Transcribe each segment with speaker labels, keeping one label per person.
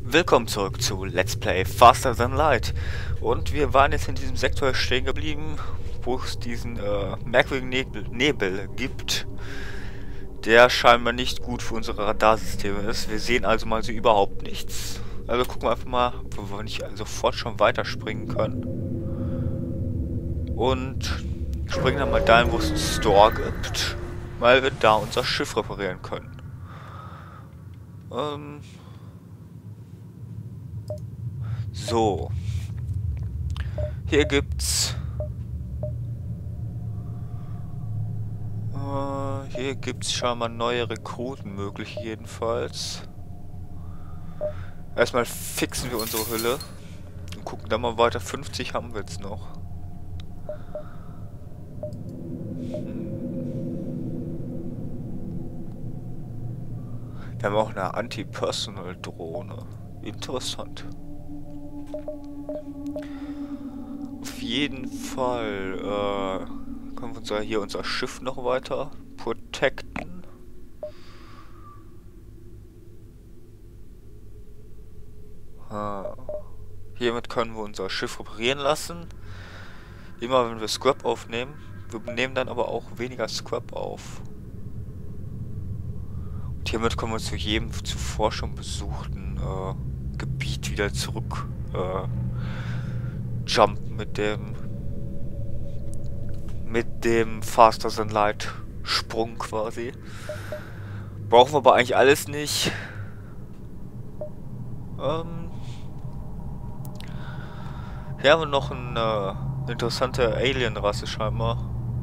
Speaker 1: Willkommen zurück zu Let's Play Faster Than Light. Und wir waren jetzt in diesem Sektor stehen geblieben, wo es diesen merkwürdigen Nebel gibt, der scheinbar nicht gut für unsere Radarsysteme ist. Wir sehen also mal so überhaupt nichts. Also gucken wir einfach mal, wo wir nicht sofort schon weiterspringen können. Und springen dann mal dahin, wo es einen Store gibt, weil wir da unser Schiff reparieren können. So. Hier gibt's... hier gibt's scheinbar neue Rekruten möglich, jedenfalls. Erstmal fixen wir unsere Hülle. Und gucken dann mal weiter. 50 haben wir jetzt noch. Wir haben auch eine Anti-Personal-Drohne. Interessant. Auf jeden Fall können wir hier unser Schiff noch weiter protecten. Hiermit können wir unser Schiff reparieren lassen. Immer wenn wir Scrap aufnehmen. Wir nehmen dann aber auch weniger Scrap auf. Und hiermit kommen wir zu jedem zuvor schon besuchten Gebiet wieder zurück jumpen mit dem Faster Than Light Sprung quasi. Brauchen wir aber eigentlich alles nicht. Hier haben wir noch eine interessante Alien-Rasse scheinbar,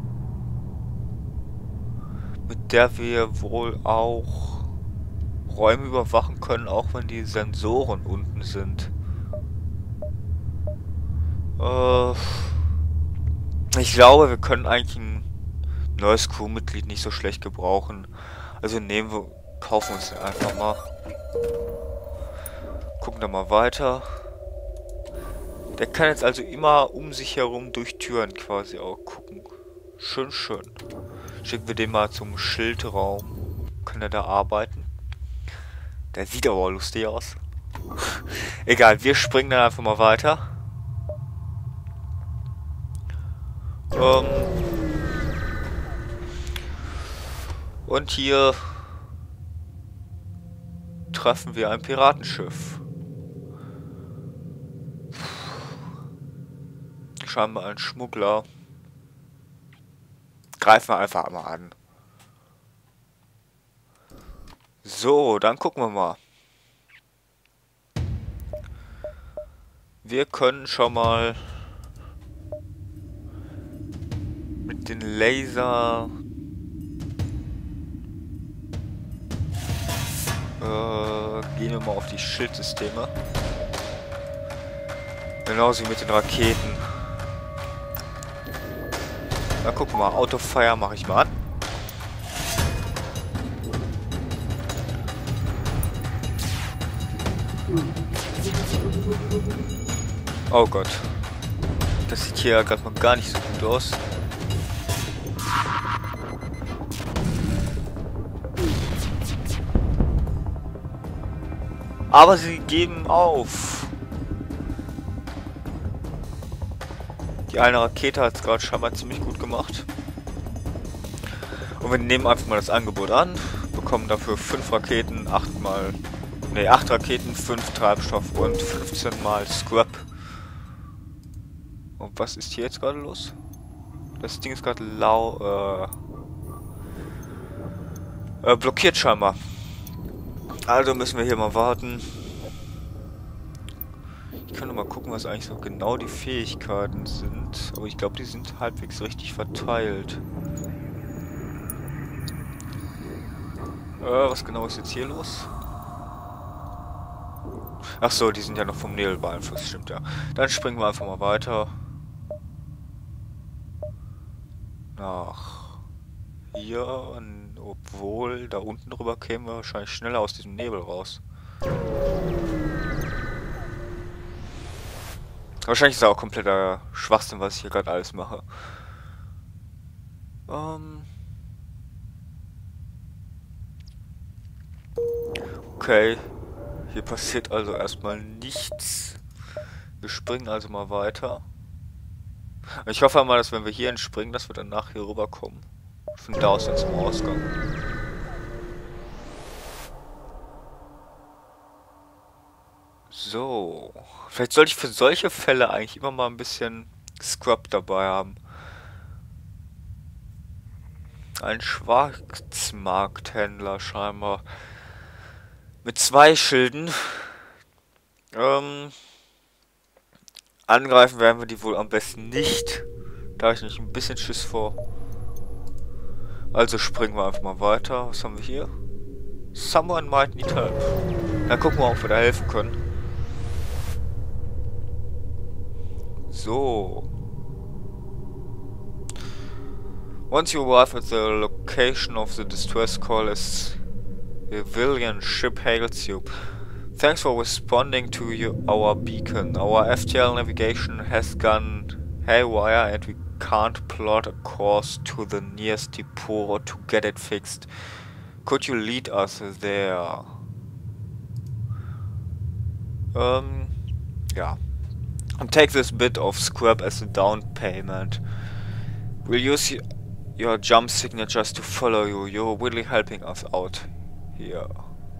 Speaker 1: mit der wir wohl auch Räume überwachen können, auch wenn die Sensoren unten sind. Ich glaube, wir können eigentlich ein neues Crewmitglied nicht so schlecht gebrauchen. Also kaufen uns den einfach mal. Gucken da mal weiter. Der kann jetzt also immer um sich herum durch Türen quasi auch gucken. Schön, schön. Schicken wir den mal zum Schildraum. Kann er da arbeiten? Der sieht aber lustig aus. Egal, wir springen dann einfach mal weiter. Und hier treffen wir ein Piratenschiff. Scheinbar ein Schmuggler. Greifen wir einfach mal an. So, dann gucken wir mal. Wir können schon mal mit den Laser gehen wir mal auf die Schildsysteme. Genauso wie mit den Raketen. Na, gucken wir mal. Autofire mache ich mal an. Oh Gott. Das sieht hier gerade mal gar nicht so gut aus. Aber sie geben auf. Die eine Rakete hat es gerade scheinbar ziemlich gut gemacht. Und wir nehmen einfach mal das Angebot an. Bekommen dafür 5 Raketen, 8 Raketen, 5 Treibstoff und 15 mal Scrap. Und was ist hier jetzt gerade los? Das Ding ist gerade blockiert scheinbar. Also müssen wir hier mal warten. Ich kann nur mal gucken, was eigentlich so genau die Fähigkeiten sind. Aber ich glaube, die sind halbwegs richtig verteilt. Was genau ist jetzt hier los? Ach so, die sind ja noch vom Nebel beeinflusst, stimmt ja. Dann springen wir einfach mal weiter. Nach hier, obwohl da unten drüber kämen wir wahrscheinlich schneller aus diesem Nebel raus. Wahrscheinlich ist das auch kompletter Schwachsinn, was ich hier gerade alles mache. Okay. Hier passiert also erstmal nichts. Wir springen also mal weiter. Ich hoffe mal, dass wenn wir hier springen, dass wir danach hier rüberkommen. Von da aus dann zum Ausgang. So. Vielleicht sollte ich für solche Fälle eigentlich immer mal ein bisschen Scrub dabei haben. Ein Schwarzmarkthändler scheinbar. Mit 2 Schilden. Angreifen werden wir die wohl am besten nicht. Da habe ich nicht ein bisschen Schiss vor. Also springen wir einfach mal weiter. Was haben wir hier? Someone might need help. Dann gucken wir, ob wir da helfen können. So. Once you arrive at the location of the distress call, a civilian ship hails you. Thanks for responding to our beacon. Our FTL navigation has gone haywire and we can't plot a course to the nearest depot to get it fixed. Could you lead us there? Yeah. And take this bit of scrap as a down payment. We'll use your jump signatures to follow you. You're really helping us out here.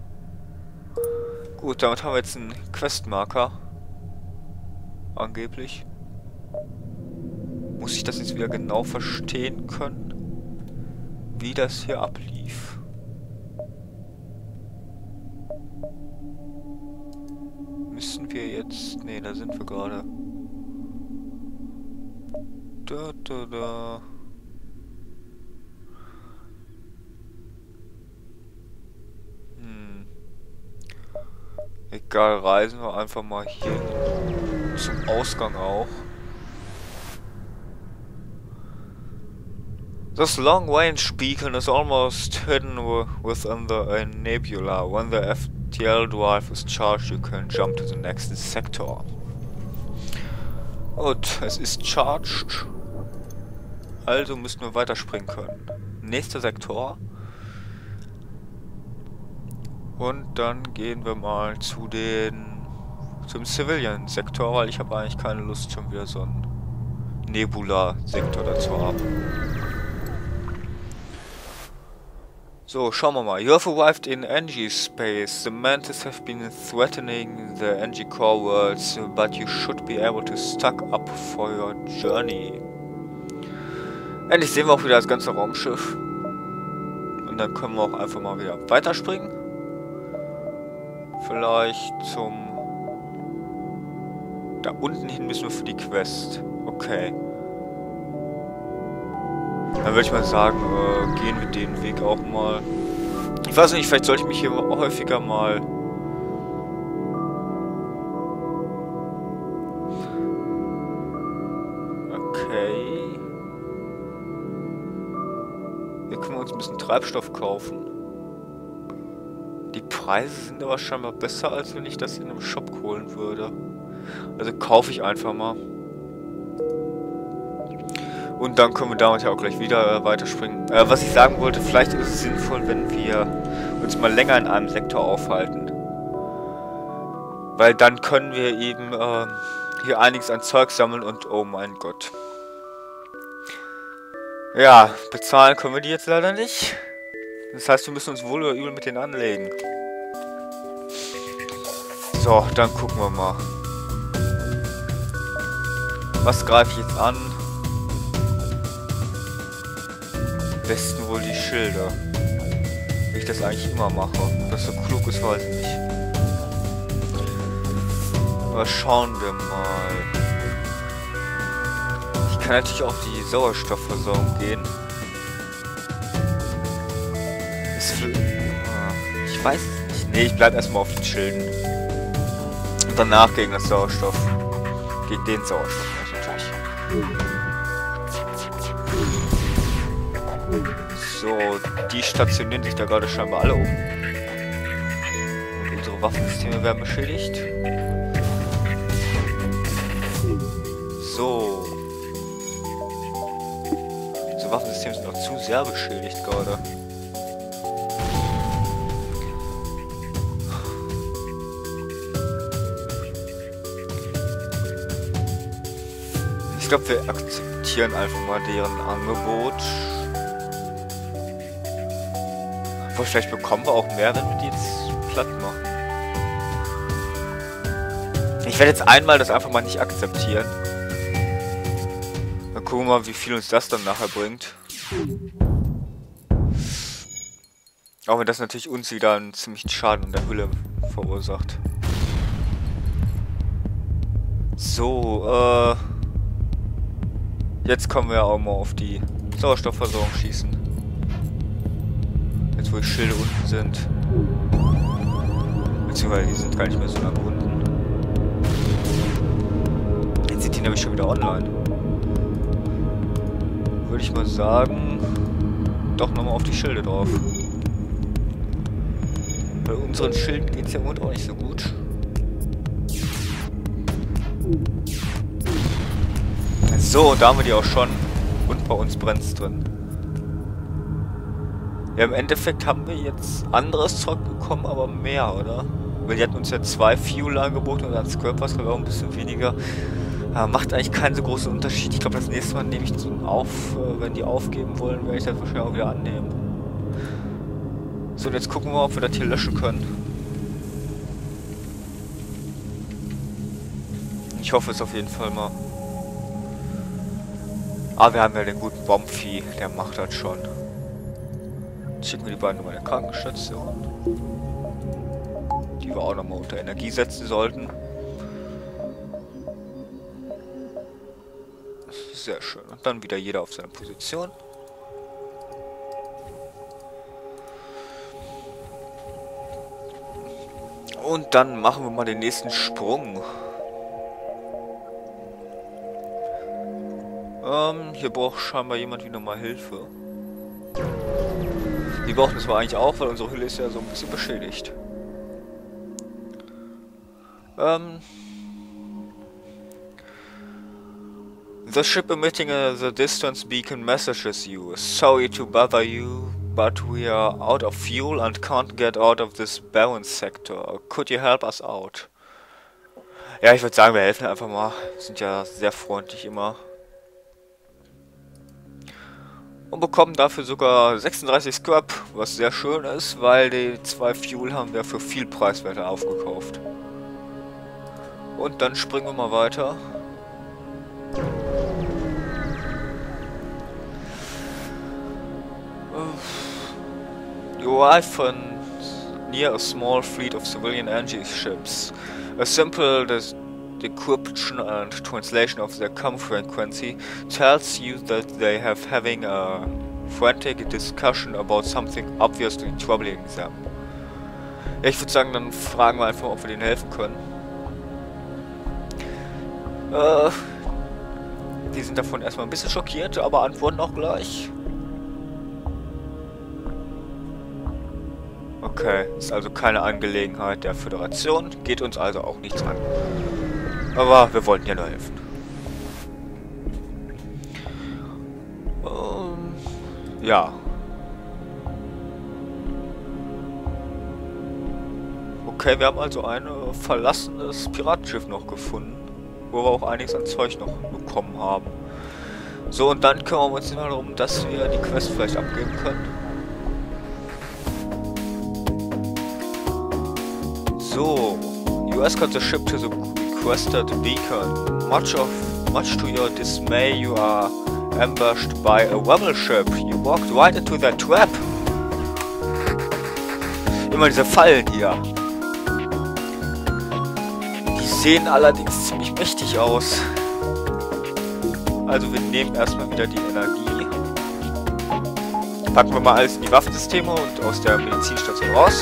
Speaker 1: Gut, damit haben wir jetzt einen Questmarker. Angeblich. Muss ich das jetzt wieder genau verstehen können, wie das hier ablief? Müssen wir jetzt... Ne, da sind wir gerade. Da. Egal, reisen wir einfach mal hier zum Ausgang auch. This long-range beacon is almost hidden within the nebula. When the FTL drive is charged, you can jump to the next sector. Gut, es ist charged. Also müssen wir weiterspringen können. Nächster Sektor. Und dann gehen wir mal zum Civilian-Sektor, weil ich habe eigentlich keine Lust, schon wieder so einen Nebula-Sektor dazu haben. So, schauen wir mal. You have arrived in NG space. The Mantis have been threatening the NG core worlds, but you should be able to stock up for your journey. Endlich sehen wir auch wieder das ganze Raumschiff. Und dann können wir auch einfach mal wieder weiterspringen. Vielleicht zum... Da unten hin müssen wir für die Quest. Okay. Dann würde ich mal sagen, gehen wir den Weg auch mal. Ich weiß nicht, vielleicht sollte ich mich hier häufiger mal... Okay. Hier können wir uns ein bisschen Treibstoff kaufen. Die Preise sind aber scheinbar besser, als wenn ich das in einem Shop holen würde. Also kaufe ich einfach mal. Und dann können wir damit ja auch gleich wieder weiterspringen. Was ich sagen wollte, vielleicht ist es sinnvoll, wenn wir uns mal länger in einem Sektor aufhalten. Weil dann können wir eben hier einiges an Zeug sammeln und oh mein Gott. Ja, bezahlen können wir die jetzt leider nicht. Das heißt, wir müssen uns wohl oder übel mit denen anlegen. So, dann gucken wir mal. Was greife ich jetzt an? Am besten wohl die Schilder. Wie ich das eigentlich immer mache. Ob das so klug ist, weiß ich nicht. Aber schauen wir mal. Ich kann natürlich auf die Sauerstoffversorgung gehen. Ich weiß es nicht. Nee, ich bleib erstmal auf den Schilden. Und danach gegen das Sauerstoff. Gegen den Sauerstoff natürlich. So, die stationieren sich da gerade scheinbar alle um. Und unsere Waffensysteme werden beschädigt. So. Unsere Waffensysteme sind noch zu sehr beschädigt gerade. Ich glaube, wir akzeptieren einfach mal deren Angebot. Obwohl, vielleicht bekommen wir auch mehr, wenn wir die jetzt platt machen. Ich werde jetzt einmal das einfach mal nicht akzeptieren. Dann gucken wir mal, wie viel uns das dann nachher bringt. Auch wenn das natürlich uns wieder einen ziemlichen Schaden in der Hülle verursacht. So, jetzt kommen wir auch mal auf die Sauerstoffversorgung schießen. Jetzt wo die Schilde unten sind. Beziehungsweise die sind gar nicht mehr so lange unten. Jetzt sind die nämlich schon wieder online. Würde ich mal sagen, doch nochmal auf die Schilde drauf. Bei unseren Schilden geht es ja im Moment auch nicht so gut. So, da haben wir die auch schon. Und bei uns brennt es drin. Ja, im Endeffekt haben wir jetzt anderes Zeug bekommen, aber mehr, oder? Weil die hatten uns ja 2 Fuel angeboten und als Scrap-Wasser auch ein bisschen weniger. Macht eigentlich keinen so großen Unterschied. Ich glaube, das nächste Mal nehme ich so auf, wenn die aufgeben wollen, werde ich das wahrscheinlich auch wieder annehmen. So, und jetzt gucken wir, ob wir das hier löschen können. Ich hoffe es auf jeden Fall mal. Ah, wir haben ja den guten Bombvieh, der macht das schon. Jetzt schicken wir die beiden nochmal in die Krankenstation. Die wir auch nochmal unter Energie setzen sollten. Sehr schön. Und dann wieder jeder auf seine Position. Und dann machen wir mal den nächsten Sprung. Hier braucht scheinbar jemand wieder mal Hilfe. Die brauchen das aber eigentlich auch, weil unsere Hülle ist ja so ein bisschen beschädigt. The ship emitting the distance beacon messages you. Sorry to bother you, but we are out of fuel and can't get out of this barren sector. Could you help us out? Ja, ich würde sagen, wir helfen einfach mal. Sind ja sehr freundlich immer. Und bekommen dafür sogar 36 Scrap, was sehr schön ist, weil die 2 Fuel haben wir für viel preiswerter aufgekauft. Und dann springen wir mal weiter. You arrive near a small fleet of civilian energy ships. A simple decryption and translation of their comm frequency tells you that they have having a frantic discussion about something obviously troubling them. Ja, ich würde sagen, dann fragen wir einfach, ob wir denen helfen können. Die sind davon erstmal ein bisschen schockiert, aber antworten auch gleich. Okay, ist also keine Angelegenheit der Föderation, geht uns also auch nichts an. Aber wir wollten ja nur helfen. Ja. Okay, wir haben also ein verlassenes Piratenschiff noch gefunden, wo wir auch einiges an Zeug noch bekommen haben. So, und dann kümmern wir uns mal darum, dass wir die Quest vielleicht abgeben können. So, you escort the ship to the requested beacon. Much to your dismay, you are ambushed by a rebel ship. You walked right into their trap. Immer diese Fallen hier. Die sehen allerdings ziemlich mächtig aus. Also wir nehmen erstmal wieder die Energie. Packen wir mal alles in die Waffensysteme und aus der Medizinstation raus.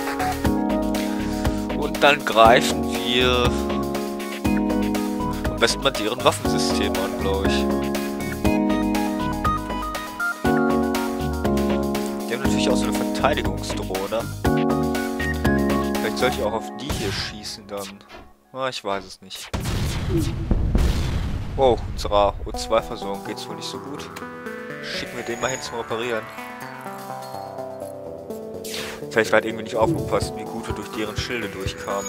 Speaker 1: Und dann greifen wir am besten mal deren Waffensysteme an, glaube ich. Die haben natürlich auch so eine Verteidigungsdrohne. Vielleicht sollte ich auch auf die hier schießen dann. Ah, ich weiß es nicht. Oh, unserer O2-Versorgung geht es wohl nicht so gut. Schicken wir den mal hin zum Reparieren. Vielleicht war halt irgendwie nicht aufgepasst, wie gut wir durch deren Schilde durchkamen.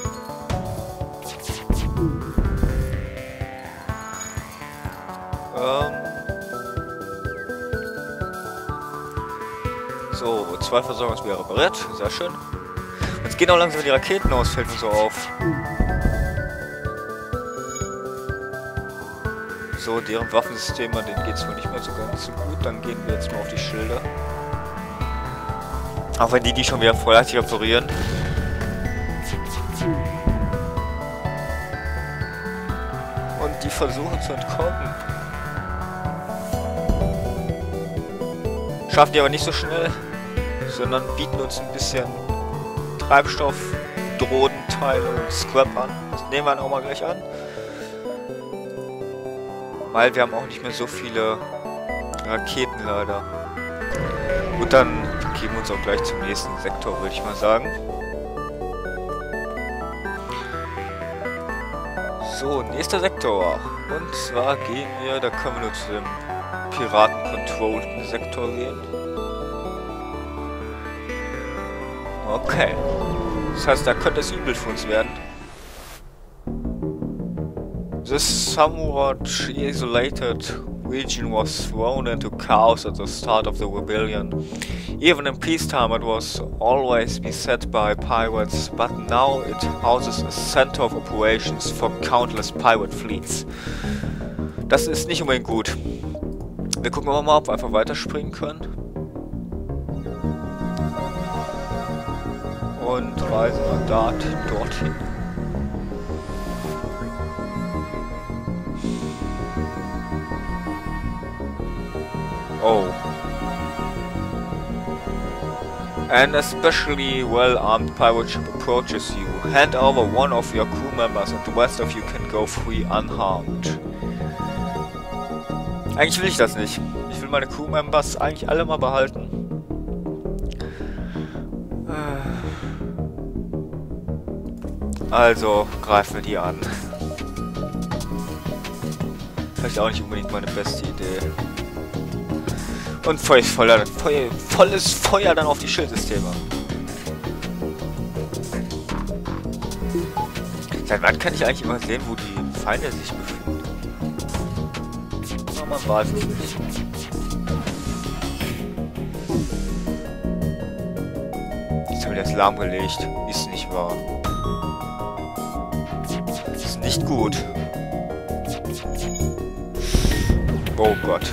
Speaker 1: CO2-Versorgung ist wieder repariert. Sehr schön. Jetzt gehen auch langsam die Raketen aus, fällt mir so auf. So, deren Waffensysteme, denen geht es wohl nicht mehr so ganz so gut. Dann gehen wir jetzt mal auf die Schilder. Auch wenn die schon wieder vollherzig reparieren. Und die versuchen zu entkommen. Schaffen die aber nicht so schnell, sondern bieten uns ein bisschen Treibstoff, Drohnenteile und Scrap an. Das nehmen wir dann auch mal gleich an. Weil wir haben auch nicht mehr so viele Raketen leider. Gut, dann gehen wir uns auch gleich zum nächsten Sektor, würde ich mal sagen. So, nächster Sektor. Und zwar gehen wir, da können wir nur zu dem Piraten-controllten Sektor gehen. Okay. Das heißt, da könnte es übel für uns werden. This somewhat isolated region was thrown into chaos at the start of the rebellion. Even in peacetime it was always beset by pirates, but now it houses a center of operations for countless pirate fleets. Das ist nicht unbedingt gut. Wir gucken aber mal, ob wir einfach weiterspringen können. Und reisen wir dorthin. Oh. An especially well-armed pirate ship approaches you. Hand over one of your crew members and the rest of you can go free unharmed. Eigentlich will ich das nicht. Ich will meine Crew Members eigentlich alle mal behalten. Also greifen wir die an. Vielleicht auch nicht unbedingt meine beste Idee. Und volles Feuer dann auf die Schildsysteme. Seit wann kann ich eigentlich immer sehen, wo die Feinde sich befinden? Man weiß es nicht. Jetzt haben wir das lahmgelegt. Ist nicht wahr. Ist nicht gut. Oh Gott.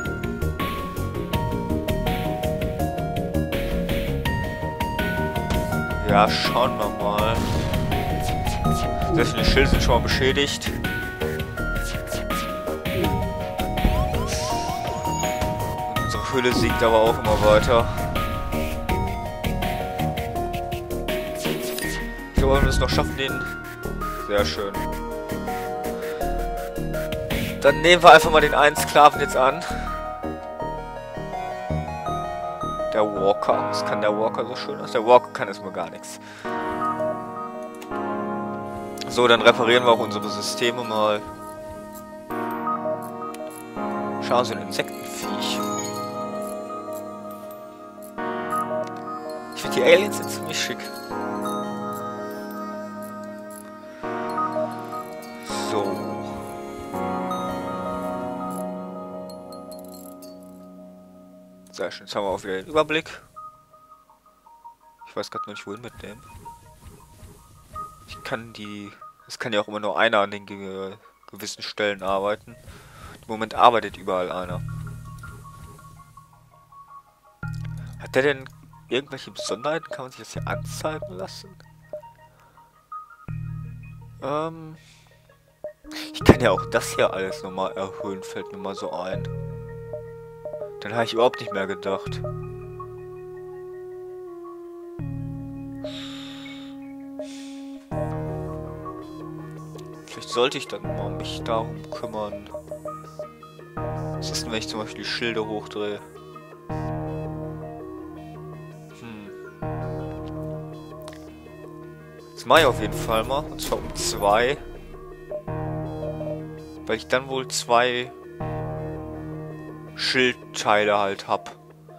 Speaker 1: Ja, schauen wir mal. Sehr viele Schilde sind schon mal beschädigt. Unsere Höhle sinkt aber auch immer weiter. Ich glaube, wir es noch schaffen, den... Sehr schön. Dann nehmen wir einfach mal den einen Sklaven jetzt an. Der Walker. Was kann der Walker so schön? Der Walker kann erstmal gar nichts. So, dann reparieren wir auch unsere Systeme mal. Schauen Sie, ein Insektenviech. Ich finde, die Aliens sind ziemlich schick. So. Sehr schön, jetzt haben wir auch wieder den Überblick. Ich weiß gerade noch nicht, wohin mit dem. Ich kann die... Es kann ja auch immer nur einer an den gewissen Stellen arbeiten. Im Moment arbeitet überall einer. Hat der denn irgendwelche Besonderheiten? Kann man sich das hier anzeigen lassen? Ich kann ja auch das hier alles nochmal erhöhen, fällt mir mal so ein. Dann habe ich überhaupt nicht mehr gedacht. Vielleicht sollte ich dann mal mich darum kümmern. Was ist denn, wenn ich zum Beispiel die Schilde hochdrehe? Das mache ich auf jeden Fall mal. Und zwar um 2. Weil ich dann wohl 2 Schildteile halt hab.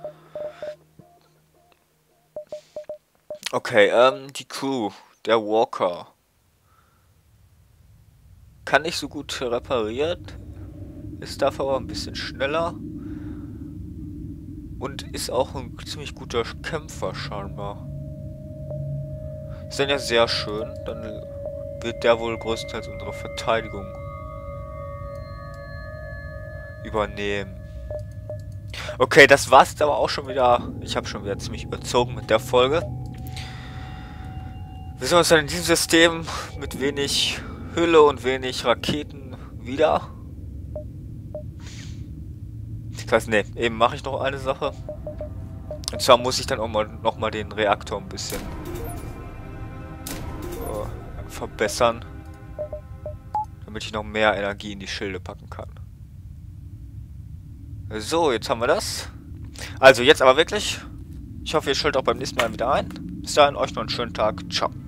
Speaker 1: Okay, die Crew. Der Walker. Kann nicht so gut repariert. Ist dafür aber ein bisschen schneller. Und ist auch ein ziemlich guter Kämpfer scheinbar. Ist dann ja sehr schön. Dann wird der wohl größtenteils unsere Verteidigung übernehmen. Okay, das war's jetzt aber auch schon wieder. Ich habe schon wieder ziemlich überzogen mit der Folge. Wir sehen uns dann in diesem System mit wenig Hülle und wenig Raketen wieder. Das heißt, ne, eben mache ich noch eine Sache. Und zwar muss ich dann auch noch mal den Reaktor ein bisschen verbessern, damit ich noch mehr Energie in die Schilde packen kann. So, jetzt haben wir das. Also jetzt aber wirklich. Ich hoffe, ihr schaltet auch beim nächsten Mal wieder ein. Bis dahin, euch noch einen schönen Tag. Ciao.